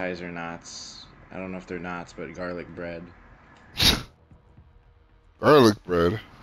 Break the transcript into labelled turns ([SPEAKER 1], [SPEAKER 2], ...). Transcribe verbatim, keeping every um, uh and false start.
[SPEAKER 1] appetizer knots. I don't know if they're knots, but garlic bread.
[SPEAKER 2] Garlic bread.